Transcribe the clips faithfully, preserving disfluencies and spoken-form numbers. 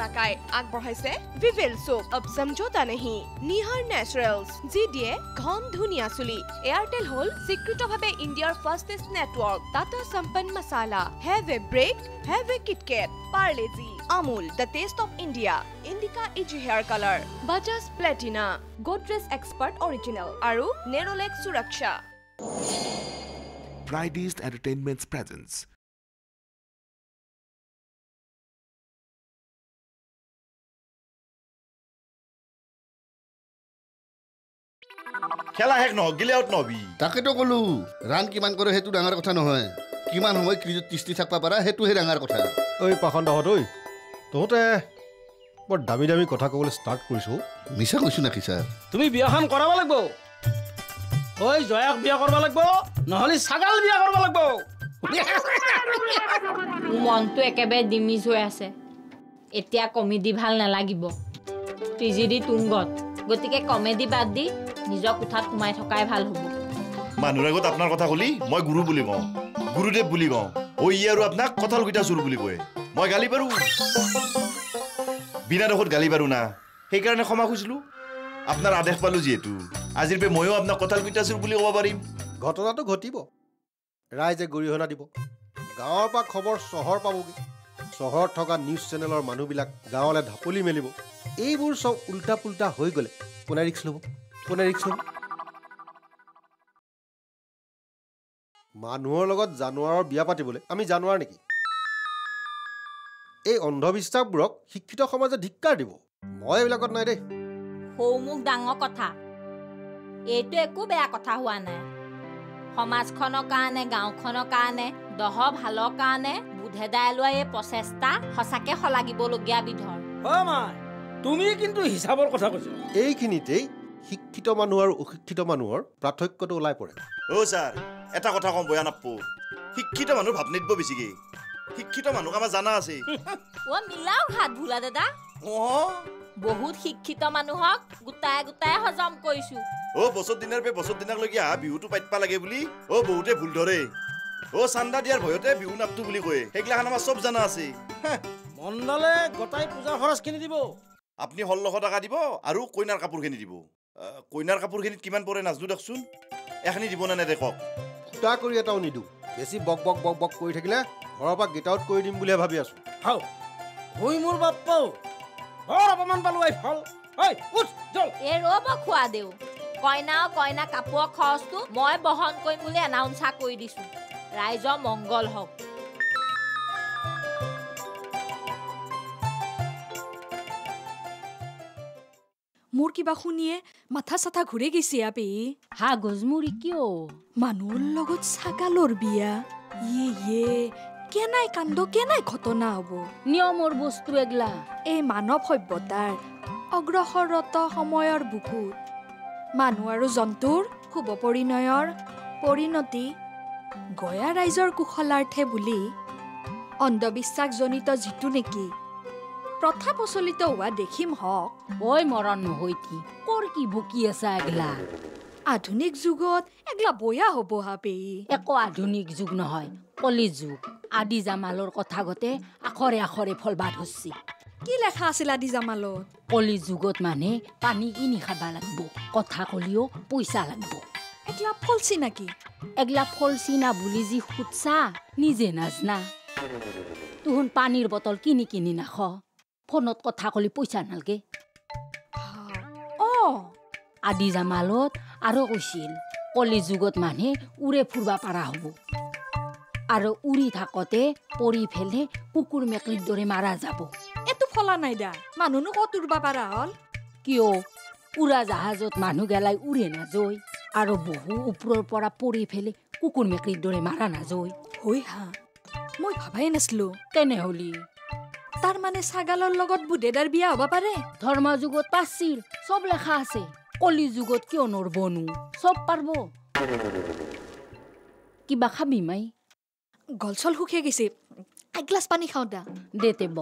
কালাকাই আগবঢ়াইছে ভিভেল সোপ अब समझौता नहीं নিহাৰ নেচাৰেলছ যি দিয়ে ঘন ধুনীয়া চুলি এয়াৰটেল হল স্বীকৃতভাৱে ইণ্ডিয়াৰ fastest network Tata Sampann masala have a break have a KitKat Parle G Amul the taste of India Indica easy hair colour Bajaj platina Godrej expert original আৰু নেৰোলেক্স সুৰক্ষা Fridays Entertainment's presence. খেলা হেক নহ গিলে আউট নবি তাকেতো কলো ৰান কিমান কৰে হেতু ডাঙৰ কথা নহয় কিমান সময় ক্ৰিজত তিষ্টি থাকবা পাৰা হেতুহে ডাঙৰ কথা ঐ পাখণ্ডহত ঐ তহঁতে বৰ দামী দামী কথা ক'বলৈ ষ্টাৰ্ট কৰিছো মিছা কৈছো নাকি ছাৰ তুমি বিয়াখন কৰাব লাগিব ঐ জয়াক বিয়া কৰিব লাগিব নহলে ছাগাল বিয়া কৰিব লাগিব মনটো একেবাৰে ডিমিজ হৈ আছে এতিয়া কমেডি ভাল নালাগিব ট্ৰেজেডি তুংগত গতিকে কমেডি বাদ দি নিজৰ কোঠাত সোমাই থকাই ভাল হ'ব মানুহৰ আগত আপোনাৰ কথা কলি মই গুৰু বুলি কওঁ গুৰুদেৱ বুলি কওঁ ঐ ই আৰু আপোনাক কঁঠাল কুটা চুৰ বুলি কয় মই গালি পাৰো বিনা দোষত গালি পাৰো না সেইকাৰণে ক্ষমা খুজিলোঁ আপোনাৰ আদেশ পালোঁ যিহেতু আজিৰ পৰা ময়ো আপোনাক কঁঠাল কুটা চুৰ বুলি ক'ব পাৰিম ঘটনাটো ঘটিব ৰাইজে গৰিহণা দিব গাঁৱৰ পৰা খবৰ চহৰ পাবগৈ চহৰত থকা নিউজ চেনেলৰ মানুহবিলাক গাঁৱলৈ ঢাপলি মেলিব এইবোৰ চব উল্টা পুল্টা হৈ গ'লে কোনে ৰিক্স ল'ব কোনে ৰিক্স ল'ব মানুহৰ লগত জানুৱাৰৰ বিয়া পাতিবলৈ আমি জানুৱাৰ নেকি এই অন্ধবিশ্বাসবোৰক শিক্ষিত সমাজে ধিক্কাৰ দিব মই এইবিলাকত নাই দেই সৌ মোক ডাঙৰ কথা এইটো একো বেয়া কথা হোৱা নাই সমাজখনৰ কাৰণে গাঁওখনৰ কাৰণে দহ ভালৰ কাৰণে বুধেদাই লোৱা এই প্ৰচেষ্টা সঁচাকে শলাগিবলগীয়া বিধৰ হয় মাই তুমি কিন্তু হিচাপৰ কথা কৈছা এইখিনিতেই শিক্ষিত মানুহ আৰু অশিক্ষিত মানুহৰ পাৰ্থক্যটো ওলাই পৰে অ' ছাৰ এটা কথা কম বয়া নাপো শিক্ষিত মানুহ ভাৱ নিদিব বেছিকে শিক্ষিত মানুহক আমাৰ জানা আছে অ' মিলাও ঘাট ভোলা দাদা অঁ বহুত শিক্ষিত মানুহক গোটাই গোটাই হজম কৰিছো অ' বছৰ দিনাৰ পৰা বছৰ দিনালৈকে আহা বিহুটো পাতিব লাগে বুলি অ' বহুতে ভুল ধৰে অ' চান্দা দিয়াৰ ভয়তে বিহু নাপটো বুলি কয় সেইগিলাখান আমাৰ চব জানা আছে মণ্ডলে গোটাই পূজাৰ খৰচখিনি দিব আপুনি ষোল্লশ টকা দিব আৰু কইনাৰ কাপোৰখিনি দিব কইনাৰ কাপোৰখিনিত কিমান পৰে নাজনো দেখোন এখিনি দিব নে নেদে কওক ফুটা কৰি এটাও নিদিওঁ বেছি বক বক বক বক কৰি থাকিলে ঘৰৰ পৰা গেট আউট কৰি দিম বুলিহে ভাবি আছো হাও হৈ মোৰ বাপ্পাও বৰ অপমান পালো আই ফল ঐ উঠ জল এই ৰ'ব খোৱা দেউ কইনা কইনা কাপোৰৰ খৰচটো মই বহন কৰিম বুলি এনাউন্সা কৰি দিছো ৰাইজৰ মংগল হওক মোৰ কিবা শুনিয়ে মাথা চাথা ঘূৰি গৈছে আপি হা গজমুৰি কিয় মানুহৰ লগত ছাগালৰ বিয়া ইয়ে ইয়ে কেনাই কাণ্ড কেনাই ঘটনা হ'ব নিয়মৰ বস্তু এগলা এই মানৱ সভ্যতাৰ অগ্ৰসৰত সময়ৰ বুকুত মানুহ আৰু জন্তুৰ শুভ পৰিণয়ৰ পৰিণতি গয়া ৰাইজৰ কুশলাৰ্থে বুলি অন্ধবিশ্বাসজনিত যিটো নেকি প্ৰথা প্ৰচলিত হোৱা দেখিম হওক ঐ মৰণ নহৈতি কৰ কি বকি আছা এগলা আধুনিক যুগত এগলা বয়া হ'ব হাপে একো আধুনিক যুগ নহয় কলি যুগ আদি জামালৰ কথা গতে আখৰে আখৰে ফলবাদ হচ্ছি কি লেখা আছিল আদি জামালত কলি যুগত মানে পানী কিনি খাবা লাগব কথা কলিও পইচা লাগব এগলা ফলছি নাকি এগলা ফলছি না বুলি যি খুদছা নিজে নাজনা তুহুন পানীৰ বটল কিনি কিনি নাখ ফোনত কথা কলি পইচা নালগে অ আদি জামালত আৰু কৈছিল কলি যুগত মানে উৰে ফুৰবা পাৰা হ'ব আৰু উৰি থাকতে পৰি ফেলে কুকুৰ মেকলিৰ দৰে মাৰা যাব এটো ফলা নাই দা মানুহনো কত উৰবা পাৰা হল কিয় উৰা জাহাজত মানুহ গেলাই উৰে নাযয় আৰু বহু ওপৰৰ পৰা পৰি ফেলে কুকুৰ মেকলিৰ দৰে মাৰা নাযয় হৈ হা মই ভাবাই নাছিলো তেনেহলি তাৰ মানে ছাগালৰ লগত বুধেদাৰ বিয়া হ'ব পাৰে ধৰ্ম যুগত পাছিল সব লেখা আছে কলি যুগত কিয় নৰবনো সব পারব কিবা খাবি মাই গলছল শুকিয়ে গেছে এক গ্লাস পানী খাও দা দেতে ব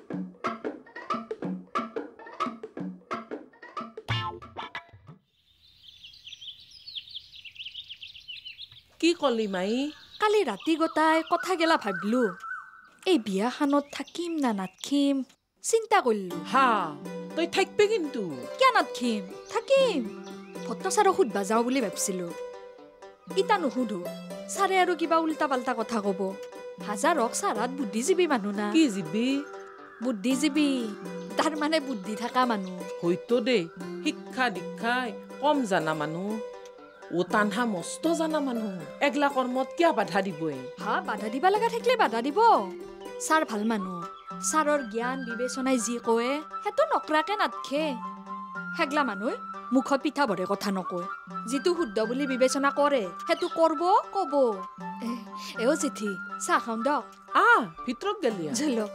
কি কলি মাই কালি ৰাতি গোটাই কথা গেলা ভাবলো এই বিয়াখানত থাকিম না নাথকিম চিন্তা কৰিলো হা তই থাকবে কিন্তু কিয় নাথাকিম থাকিম ভট্ট ছাৰক সুধবা যাওঁ বুলি ভাবছিলো ইতা নুসুধো ছাৰে আৰু কিবা উল্টা পাল্টা কথা কব হাজাৰক ছাৰাত বুদ্ধিজীৱী মানুহ না কি জিবি বুদ্ধিজীৱী তাৰ মানে বুদ্ধি থকা মানুহ হয়তো দে শিক্ষা দীক্ষাই কম জানা মানুহ ও তানহা মস্ত জানা মানুহ এগলা কৰ্মত কিয় বাধা দিবই হা বাধা দিবা লগা থাকিলে বাধা দিব ছাৰ ভাল মানুহ ছাৰৰ জ্ঞান বিবেচনাই যি কয় সেইটো নকৰাকে নাথকে হেগলা মানুহ মুখত পিঠা ভৰে কথা নকয় যিটো শুদ্ধ বুলি বিবেচনা কৰে সেইটো কৰব কব এও জেঠি চাহ খাওঁ দক আহ ভিতৰত গেলিয়া ঝেলক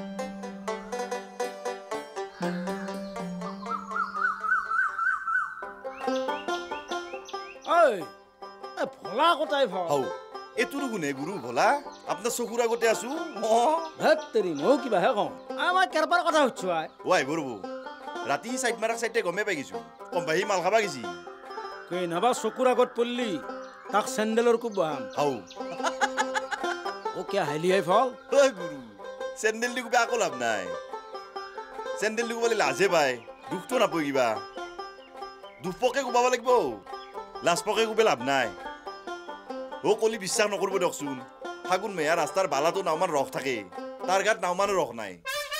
ভলা কথাই ভাল হাও এটোৰ গুণে গুৰু ভলা আপোনাৰ চকুৰ আগতে আছো হেৰি ময়ো কিবাহে কওঁ আমাৰ কেৰবাৰ কথা সুধছো আই অ আহিব ৰ'ব ৰাতি চাইড মাৰাক চাইডে গমে পাই গৈছো কম্পাহী মাল খাবা গেছি কই নাবা চকুৰ আগত পল্লি তাক চেণ্ডেলৰ কোব বহাম হাও ও কিয় হাইলিয়াই ফল ঐ গুৰু চেণ্ডেল দি কোবে আকৌ লাভ নাই চেণ্ডেল দি কোবালে লাজে পায় দুখটো নাপয় কিবা দুপকে কোবাব লাগিব লাজপকে কোবে লাভ নাই অ কলি বিশ্বাস নকৰিব দিয়কচোন ফাগুন মেয়া ৰাস্তাৰ বালাটো নাওমান ৰস থাকে তাৰ গাত নাওমানো ৰস নাই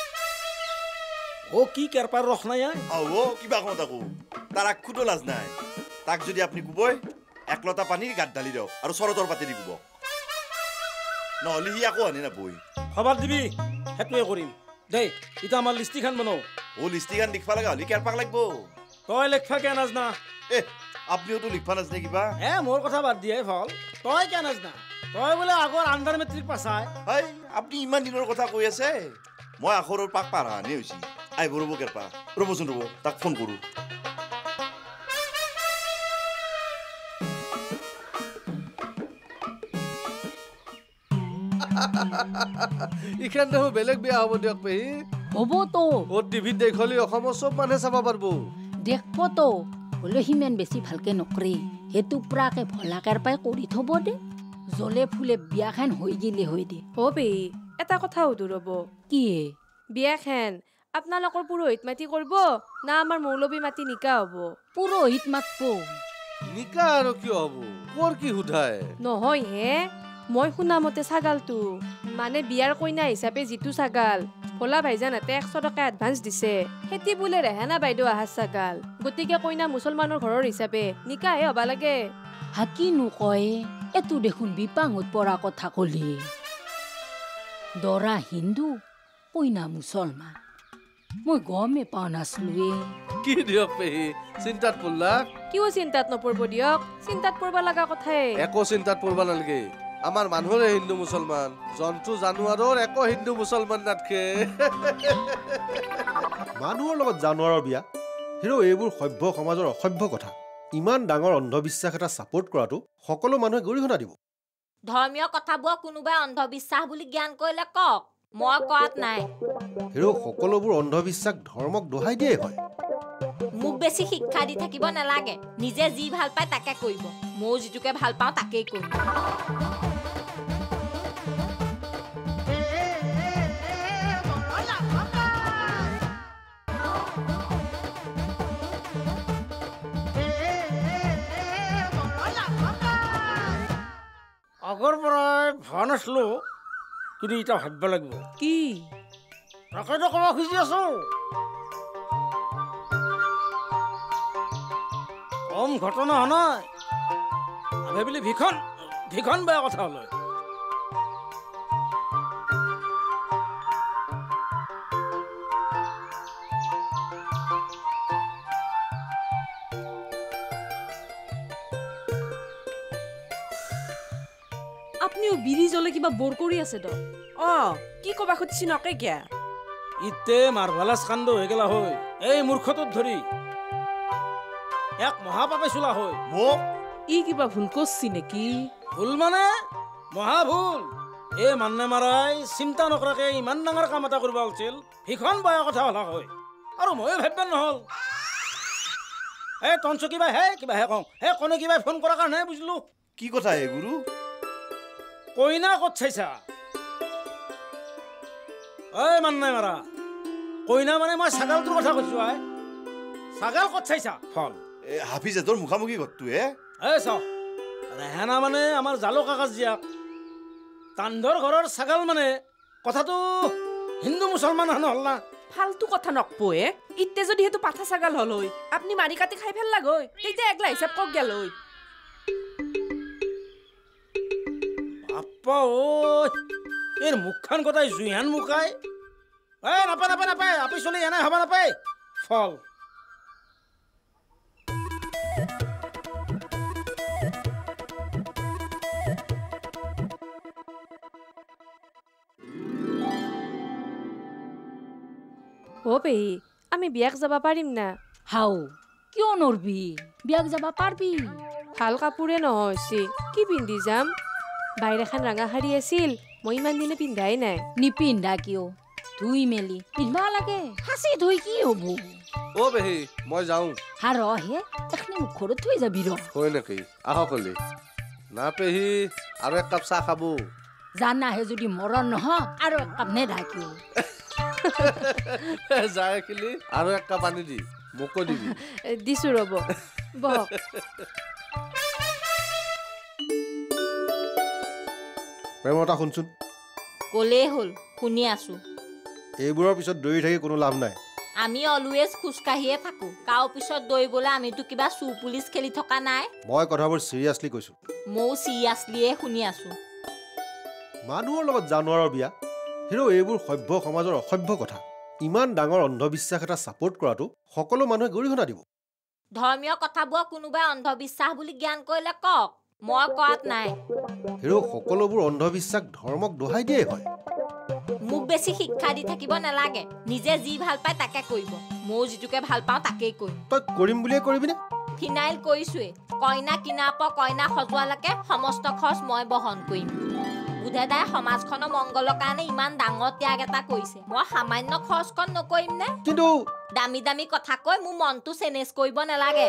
ও কি কেৰপাৰ ৰস নাই আও অ কিবা কওঁ তাকো তাৰ আখুটো লাজ নাই তাক যদি আপুনি কোবই এক লতা পানী গাত ঢালি দিয়ক আৰু চৰতৰ পাতি দি কোব নহ'লে সি আকৌ আনি নাপয় খবৰ দিবি সেইটোৱে কৰিম দেই এতিয়া আমাৰ লিষ্টিখন বনাও অ লিষ্টিখন লিখবা লগা হ'লে কেৰপাক লাগিব তই লেখবা কিয় নাজনা এ আপুনিওতো লিখবা নাজানে কিবা এ মোৰ কথা বাদ দিয়ে ফল তই কিয় নাজনা তই বোলে আগৰ আণ্ডাৰ মেট্ৰিক পাছাই হাই আপুনি ইমান দিনৰ কথা কৈ আছে মই আখৰৰ পাক পাৰ হানে হৈছি আহিব ৰ'ব কেৰপা ৰ'বচোন ৰ'ব তাক ফোন কৰোঁ ইখান দেখো বেলেগ বিয়া হ'ব দিয়ক পেহী হ'বতো অ টিভিত দেখলি অসমৰ চব মানুহে চাব পাৰিব দেখবতো হ'লেও সিমান বেছি ভালকে নকৰে সেইটো পুৰাকে ভলাকাৰ পাই কৰি থব দে জ্বলে ফুলে বিয়াখন হৈ গেলে হৈ দে অ পেহী এটা কথা সুধো ৰ'ব কি বিয়াখন আপোনালোকৰ পুৰোহিত মাতি কৰিব না আমাৰ মৌলবী মাতি নিকা হ'ব পুৰোহিত মাতব নিকা আৰু কিয় হ'ব কৰ কি সোধায় নহয় হে মই শুনা মতে ছাগালটো মানে বিয়াৰ কইনা হিচাপে যিটো ছাগাল ভোলা ভাইজানহঁতে একশ টকা এডভান্স দিছে সেটি বোলে ৰেহানা বাইদেউ আহাৰ ছাগাল গতিকে কইনা মুছলমানৰ ঘৰৰ হিচাপে নিকাহে হবা লাগে হাকিনো কয় এইটো দেখোন বিপাঙত পৰা কথা কলি দৰা হিন্দু কইনা মুছলমান মই গমে পোৱা নাছিলোৱে কি দিয়ক পেহী চিন্তাত পৰলা কিয় চিন্তাত নপৰিব দিয়ক চিন্তাত পৰিব লগা কথাই একো চিন্তাত পৰব নালাগে আমাৰ মানুহৰে হিন্দু মুছলমান জন্তু জানুৱাৰৰ একো হিন্দু মুছলমান নাথাকে মানুহৰ লগত জানুৱাৰৰ বিয়া হিৰো এইবোৰ সভ্য সমাজৰ অসভ্য কথা ইমান ডাঙৰ অন্ধবিশ্বাস এটা ছাপোৰ্ট কৰাটো সকলো মানুহে গৰিহণা দিব ধৰ্মীয় কথাবোৰ কোনোবাই অন্ধবিশ্বাস বুলি জ্ঞান কৰিলে কওক মই কোৱাত নাই হিৰো সকলোবোৰ অন্ধবিশ্বাস ধৰ্মক দোহাই দিয়ে হয় মোক বেছি শিক্ষা দি থাকিব নালাগে নিজে যি ভাল পায় তাকে কৰিব মই যিটোকে ভাল পাওঁ তাকেই কৰিম আগৰ পৰাই ভা নাছিলো কিন্তু এতিয়া ভাবিব লাগিব কি তাকেতো ক'ব খুজি আছো কম ঘটনা হোৱা নাই ভাবিলি ভীষণ ভীষণ বেয়া কথা হ'লে আপুনিও বিৰি জ্বলে কিবা বৰ কৰি আছে দ অ কি কবা খুদছি নকে কিয়া ইতে মাৰ্ভেলাছ কাণ্ড হৈ গেলা হয় এই মূৰ্খটোত ধৰি এক মহাপাপে চোলা হয় মোক ই কিবা ভুল কৰছি নেকি ভুল মানে মহাভুল এই মানুহে মাৰাই চিন্তা নকৰাকে ইমান ডাঙৰ কাম এটা কৰিব আছিল ভীষণ বেয়া কথা হ'লা হয় আৰু ময়ো ভাবিব নহ'ল এই তঞ্চ কিবা হে কিবা হে কওঁ হে কোনে কিবা ফোন কৰাৰ কাৰণে বুজিলো কি কথা হে গুৰু কইনা ক'ত চাইছা ঐ মানুহে মাৰা কইনা মানে মই ছাগালটোৰ কথা কৈছো আই ছাগাল ক'ত চাইছা ফল এ হাফিজে তোৰ মুখামুখি ঘৰটো হে এ চ ৰেহানা মানে আমাৰ জালো কাকাজ জীয়াক তান্ধৰ ঘৰৰ ছাগাল মানে কথাটো হিন্দু মুছলমান হান হল না ফালতু কথা নকপোৱে ইতে যদি হেতু পাঠা ছাগাল হল হৈ আপনি মাৰি কাটি খাই ফেল লাগৈ তেতিয়া একলা হিচাপ কক গেল হৈ বাপ্পা ঐ এর মুখখান কথাই জুইহান মুখাই এ নাপায় নাপায় নাপায় আপনি চলি এনে হবা নাপায় ফল ও পেহী আমি বিয়াক যাব পাৰিম না হাও কিয় নৰবি বিয়াক যাবা পাৰবি ভাল কাপোৰে নহৈছে কি পিন্ধি যাম বাইৰ এখন ৰঙা শাৰী আছিল মই ইমান দিনে পিন্ধাই নাই নিপিন্ধা কিয় ধুই মেলি পিন্ধবা লাগে সাঁচি ধুই কি হ'ব অ পেহী মই যাওঁ হা ৰহে এখনি মুখৰত থৈ যাবি ৰ হয় নেকি আহক হলি না পেহী আৰু এক কাপ চাহ খাব জানাহে যদি মৰণ নহয় আৰু এক কাপ নেঢাকিও যায় খেলি আৰু এক কাপ আনি দি মোকো দিবি দিছো ৰ'ব বহক প্ৰেমতা শুনচোন ক'লেই হ'ল শুনি আছো এইবোৰৰ পিছত দৌৰি থাকি কোনো লাভ নাই আমি অলৱেজ খোজকাঢ়িয়ে থাকো কাও পিছত দৌৰিবলৈ আমিতো কিবা চু পুলিচ খেলি থকা নাই মই কথাবোৰ চিৰিয়াছলি কৈছো ময়ো চিৰিয়াছলিয়ে শুনি আছো মানুহৰ লগত জানুৱাৰৰ বিয়া হিৰো এইবোৰ সভ্য সমাজৰ অসভ্য কথা ইমান ডাঙৰ অন্ধবিশ্বাস এটা ছাপোৰ্ট কৰাটো সকলো মানুহে গৰিহণা দিব ধৰ্মীয় কথাবোৰ কোনোবাই অন্ধবিশ্বাস বুলি জ্ঞান কৰিলে কওক মই কোৱাত নাই হিৰো সকলোবোৰ অন্ধবিশ্বাস ধৰ্মক দোহাই দিয়ে হয় মোক বেছি শিক্ষা দি থাকিব নালাগে নিজে যি ভাল পায় তাকে কৰিব মই যিটোকে ভাল পাওঁ তাকেই কৰিম তই কৰিম বুলিয়ে কৰিবিনে ফিনাইল কৰিছোৱে কইনা কিনাৰ পৰা কইনা সজোৱালৈকে সমস্ত খৰচ মই বহন কৰিম বুধেদাই সমাজখনৰ মংগলৰ কাৰণে ইমান ডাঙৰ ত্যাগ এটা কৰিছে মই সামান্য খৰচকণ নকৰিম নে কিন্তু দামী দামী কথা কৈ মোৰ মনটো চেনেজ কৰিব নালাগে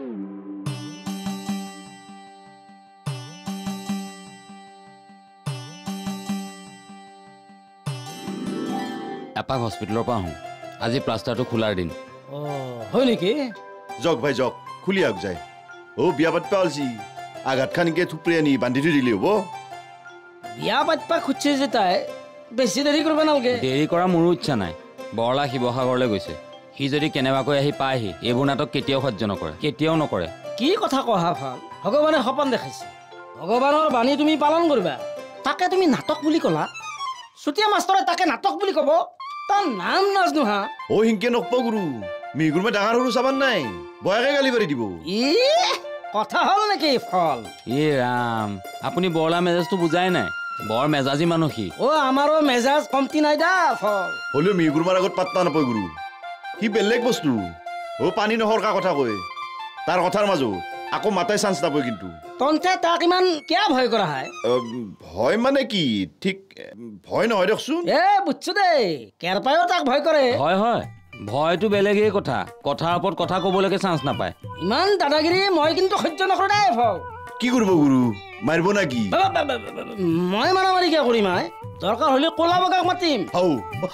এপাক হস্পিটেলৰ পৰা আহোঁ আজি প্লাষ্টাৰটো খোলাৰ দিন হয় নেকি জক ভাই জক খুলি আগ যায় অ বিয়া পাতিবা অলছি আঘাত খানিকে থুপৰি আনি বান্ধি থৈ দিলি হ'ব বিয়া পাতিবা খুজিছে যে তাই বেছি দেৰি কৰিব নালাগে দেৰি কৰা মোৰো ইচ্ছা নাই বৰলা শিৱসাগৰলৈ গৈছে সি যদি কেনেবাকৈ আহি পায়হি এইবোৰ নাটক কেতিয়াও সহ্য নকৰে কেতিয়াও নকৰে কি কথা কহা ভাল ভগৱানে সপন দেখাইছে ভগৱানৰ বাণী তুমি পালন কৰিবা তাকে তুমি নাটক বুলি ক'লা চুতীয়া মাষ্টৰে তাকে নাটক বুলি ক'ব তাৰ নাম নাজনো হা অ হিংকে নকব গুৰু মিগুৰ মে ডাঙৰ সৰু চাবান নাই বয়াকে গালি পাৰি দিব ই কথা হ'ল নেকি ফল এ ৰাম আপুনি বৰলা মেজাজটো বুজাই নাই বৰ মেজাজি মানুহ সি অ আমাৰো মেজাজ কমতি নাই দা ফল হ'লেও মিগুৰ মাৰ আগত পাত্তা নাপায় গুৰু সি বেলেগ বস্তু অ পানী নহৰকা কথা কয় তাৰ কথাৰ মাজত আকৌ মাতাই চান্স নাপায় কিন্তু তন্তে তাক ইমান কিয় ভয় কৰা হয় ভয় মানে কি ঠিক ভয় নহয় দেখোন এ বুজছো দেই কেৰপায়ো তাক ভয় কৰে হয় হয় ভয়টো বেলেগেই কথা কথাৰ ওপৰত কথা ক'বলৈকে চান্স নাপায় ইমান দাদাগিৰি মই কিন্তু সহ্য নকৰো দেই ফল কি কৰিব গুৰু মাৰিব না কি মই মাৰামাৰি কিয় কৰিম আই দৰকাৰ হ'লে ক'লা বগাক মাতিম হাও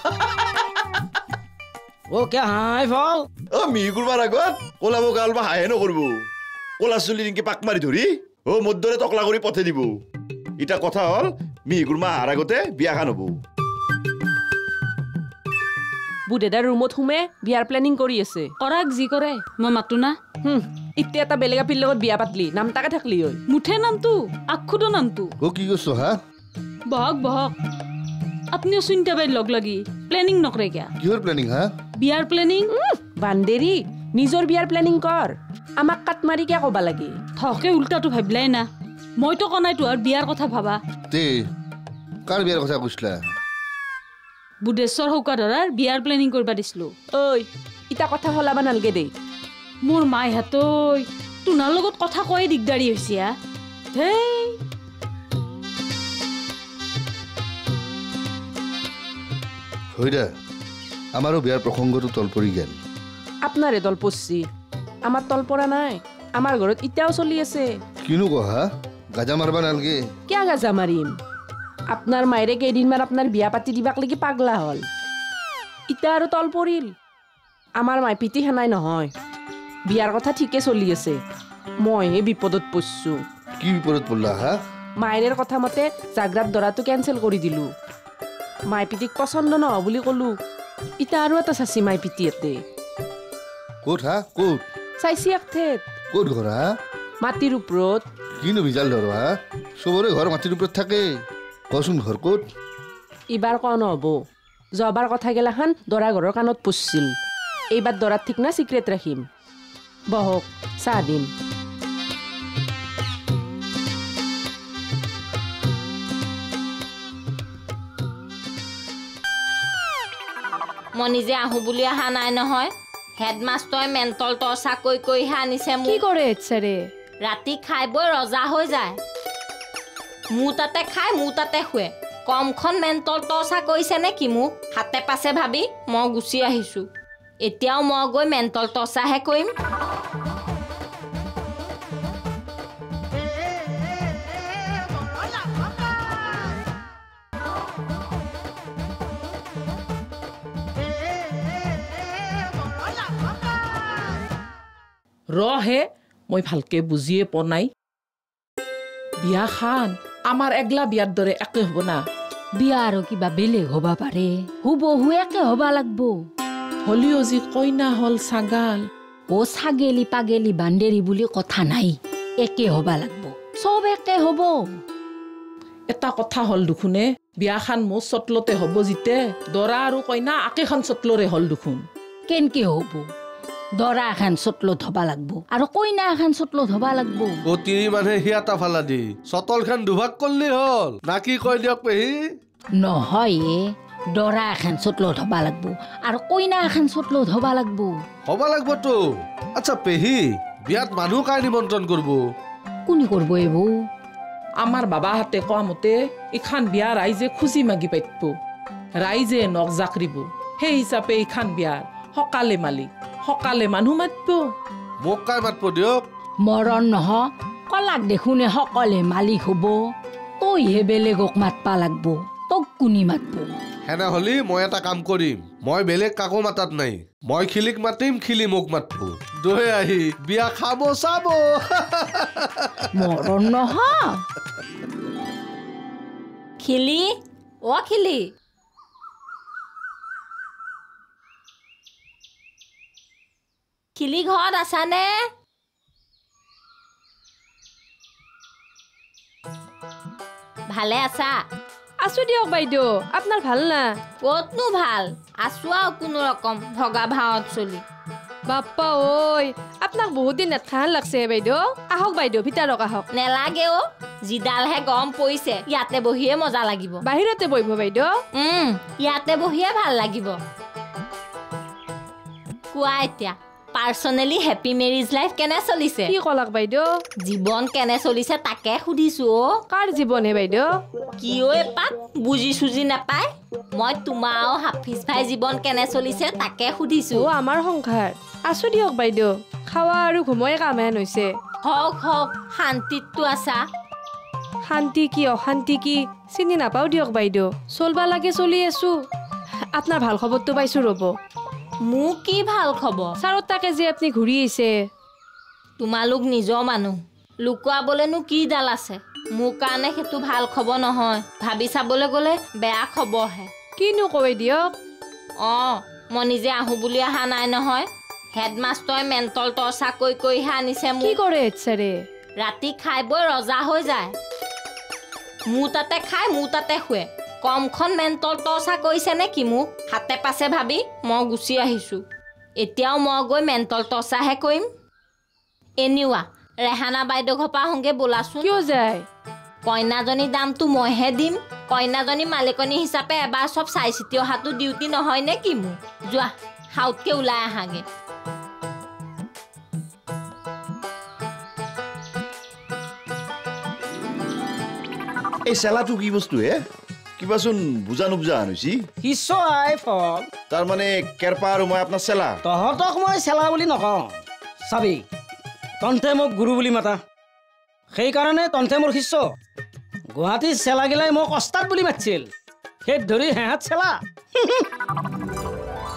অ কে হাই ফল অ মিগুৰ মাৰ আগত ক'লা বগা অলপ হাঁহে নকৰিব ক'লা চুলি নেকি পাক মাৰি ধৰি অ মোৰ দৰে টকলা কৰি পঠাই দিব এতিয়া কথা হ'ল মিগুৰ মা আহাৰ আগতে বিয়াখন হ'ব বুধেদাৰ ৰুমত সোমে বিয়াৰ প্লেনিং কৰি আছে কৰাক যি কৰে মই মাতো না এতিয়া এটা বেলেগ আপিৰ লগত বিয়া পাতলি নাম তাকে থাকলি ঐ মুঠে নামটো আখুদো নামটো অ কি কৈছো হা বহক বহক আপনিও চিন্তা বাই লগ লাগি প্লেনিং নকৰে কিয়া কিহৰ প্লেনিং হা বিয়াৰ প্লেনিং বান্দেৰি নিজৰ বিয়াৰ প্লেনিং কৰ আমাক কাট মাৰি কিয় ক'বা লাগে থকে উল্টাটো ভাবিলাই না মইতো কনাই তোৰ বিয়াৰ কথা ভাবা তে কাৰ বিয়াৰ কথা কৈছিলা বুধেশ্বৰ হৌকাধৰাৰ বিয়াৰ প্লেনিং কৰিবা দিছিলো ঐ ইটা কথা হলাবা নালগে দেই মোৰ মাই হাতৈ তোমাৰ লগত কথা কয়ে দিগদাৰি হৈছে আ হেই হয়দা আমাৰো বিয়াৰ প্ৰসংগটো তল পৰি গেল আপনাৰে তল পৰছি আমাৰ তল পৰা নাই আমাৰ ঘৰত ইটাও চলি আছে কিনো কহা গাজা মাৰবা নালগে কিয় গাজা মাৰিম আপনাৰ মায়েৰে কেইদিনমান আপনাৰ বিয়া পাতি দিবাক লাগি পাগলা হল ইতা আৰু তল পৰিল আমাৰ মাই পিতি হেনাই নহয় বিয়াৰ কথা ঠিকে চলি আছে মইহে বিপদত পৰিছো কি বিপদত পৰলা হা মায়েৰ কথা মতে জাগ্ৰাত দৰাটো কেনচেল কৰি দিলো মাই পিতিক পছন্দ নহ বুলি কলো ইতা আৰু এটা চাচি মাই পিতি এতে ক'ত হা ক'ত চাইছি একঠেত ক'ত ঘৰ হা মাটিৰ ওপৰত কিনো বিজাল ধৰ হা চবৰে ঘৰ মাটিৰ ওপৰত থাকে কচোন ঘৰ ক'ত এইবাৰ ক নহ'ব যোৱাবাৰ কথা গেলাখান দৰা ঘৰৰ কাণত পুছিল এইবাৰ দৰাৰ ঠিক না চিক্ৰেট ৰাখিম বহক চাহ দিম মই নিজে আহো বুলি অহা নাই নহয় হেডমাষ্টৰে মেণ্টল টৰ্চা কৈ কৈহে আনিছে কি কৰে এছাৰে ৰাতি খাই বৈ ৰজা হৈ যায় মোৰ তাতে খাই মোৰ তাতে শুৱে কমখন মেণ্টল টৰ্চা কৰিছে নে কি মোক হাতে পাছে ভাবি মই গুচি আহিছো এতিয়াও মই গৈ মেণ্টল টৰ্চাহে কৰিম ৰহে মই ভালকে বুজিয়ে পোৱা নাই বিয়া খান আমাৰ এগলা বিয়াৰ দৰে একে হ'ব না বিয়া আৰু কিবা বেলেগ হবা পাৰে হুবহু একে হবা লাগব হলিও যি কইনা হল ছাগাল ও ছাগেলি পাগেলি বান্দেৰি বুলি কথা নাই একে হবা লাগব চব একে হব এটা কথা হল দুখুনে বিয়া খান মোৰ চটলতে হ'ব জিতে দৰা আৰু কইনা আকেখন চটলৰে হল দুখুন কেনকে হব দৰা এখন চটলত হবা লাগব আৰু কইনা এখন চটলত হবা লাগব গতিৰি মানে হিয়াটা ফালা দি চটলখন দুভাগ কৰলি হল না কি কৈ দিয়ক পেহী নহয় দৰা এখন চটলত হবা লাগব আৰু কইনা এখন চটলত হবা লাগব হবা লাগব তো আচ্ছা পেহী বিয়াত মানুহ কাই নিমন্ত্ৰণ কৰব কোনি কৰব এবো আমাৰ বাবাহাতে কোৱা মতে ইখান বিয়া ৰাইজে খুজি মাগি পাইতব ৰাইজে নখ জাকৰিব সেই হিচাপে ইখান বিয়াৰ সকালে মালিক সকালে মানুহ মাতব মোক কাই মাতব দিয়ক মৰণ নহ কলাক দেখোনে সকলে মালিক হব তইহে বেলেগক মাতবা লাগব তোক কোনি মাতব হেনা হলি মই এটা কাম কৰিম মই বেলেগ কাকো মাতাত নাই মই খিলিক মাতিম খিলি মোক মাতব দৈ আহি বিয়া খাব চাব মৰণ নহ খিলি অ খিলি খিলি ঘৰত আছানে ভালে আছা আছো দিয়ক বাইদেউ আপোনাৰ ভাল না ক'তনো ভাল আছো আৰু কোনো ৰকম ভগা ভাৱত চলি বাপ্পা ঐ আপোনাক বহুত দিন নেটখান লাগছে বাইদেউ আহক বাইদেউ ভিতৰক আহক নেলাগে অ জিডালহে গৰম পৰিছে ইয়াতে বহিয়ে মজা লাগিব বাহিৰতে বহিব বাইদেউ উম ইয়াতে বহিয়ে ভাল লাগিব কোৱা এতিয়া পাৰ্সনেলি হেপী মেৰিজ লাইফ কেনে চলিছে কি কলাক বাইদেউ জীৱন কেনে চলিছে তাকে সুধিছো অ কাৰ জীৱনে বাইদেউ কি ঐ পাত বুজি সুজি নাপায় মই তোমাৰ আৰু হাফিজ ভাই জীৱন কেনে চলিছে তাকে সুধিছো অ আমাৰ সংসাৰ আছো দিয়ক বাইদেউ খাৱা আৰু ঘুমোই কামহেন হৈছে হওক হওক শান্তিতটো আছা শান্তি কি অশান্তি কি চিনি নাপাও দিয়ক বাইদেউ চলবা লাগে চলি আছো আপোনাৰ ভাল খবৰটো পাইছো ৰ'ব মোক কি ভাল খবৰ চাৰত তাকে যে আপুনি ঘূৰি আহিছে তোমালোক নিজৰ মানুহ লুকুৱাবলেনো কি ডাল আছে মোৰ কাৰণে সেইটো ভাল খবৰ নহয় ভাবি চাবলৈ গ'লে বেয়া খবৰহে কিনো কয় দিয়ক অঁ মই নিজে আহোঁ বুলি অহা নাই নহয় হেডমাষ্টৰে মেণ্টল টৰ্চা কৈ কৈহে আনিছে কি কৰে এছাৰে ৰাতি খাই বৈ ৰজা হৈ যায় মোৰ তাতে খাই মোৰ তাতে শুৱে কমখন মেণ্টল টৰ্চা কৰিছে নে কি মোক হাতে পাছে ভাবি মই গুচি আহিছোঁ এতিয়াও মই গৈ মেণ্টল টৰ্চাহে কৰিম এনিৱা ৰেহানা বাইদেউ ঘৰ পৰা আহোঁগৈ বোলাচোন কিয় যায় কইনাজনীৰ দামটো মইহে দিম কইনাজনী মালিকনী হিচাপে এবাৰ চব চাই চিতি অহাটো ডিউটি নহয় নে কি মোৰ যোৱা হাউতকৈ ওলাই আহাগৈ এই চেলাটো কি বস্তু হে কিবাচোন বুজা নুবুজা আনিছি শিষ্য আই ফল তাৰমানে কেৰপা আৰু মই আপোনাৰ চেলা তহঁতক মই চেলা বুলি নকওঁ চাবি তন্তে মোক গুৰু বুলি মাতা সেইকাৰণে তন্তে মোৰ শিষ্য গুৱাহাটীৰ চেলাগিলাই মোক অস্তাদ বুলি মাতিছিল সেই ধৰি হেঁহাত চেলা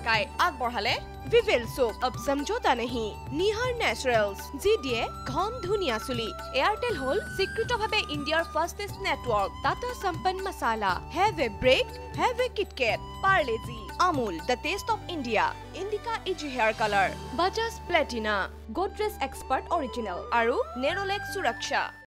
টকাই আগবঢ়ালে ভিভেল সোপ अब समझौता नहीं নিহাৰ নেচাৰেলছ যি দিয়ে ঘন ধুনীয়া চুলি এয়াৰটেল হল স্বীকৃতভাৱে ইণ্ডিয়াৰ fastest network Tata Sampann masala have a break have a KitKat Parle G Amul the taste of India Indica easy hair colour Bajaj platina Godrej expert original আৰু নেৰলেক্স সুৰক্ষা